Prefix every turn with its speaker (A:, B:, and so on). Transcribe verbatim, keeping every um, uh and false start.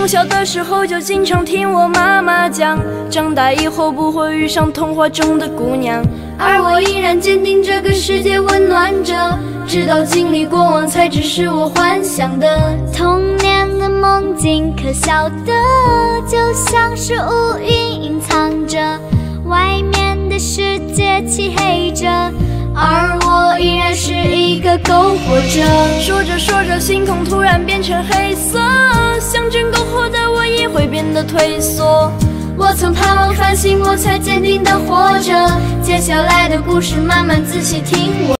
A: 从小的时候就经常听我妈妈讲，长大以后不会遇上童话中的姑娘。而我依然坚定这个世界温暖着，直到经历过往才只是我幻想的。
B: 童年的梦境可笑的，就像是乌云隐藏着，外面的世界漆黑着，
A: 而我依然是一个苟活者。说着说着，星空突然变成黑色，想整苟活的我也会变得退缩。我曾盼望繁星，我才坚定地活着。接下来的故事慢慢仔细听我。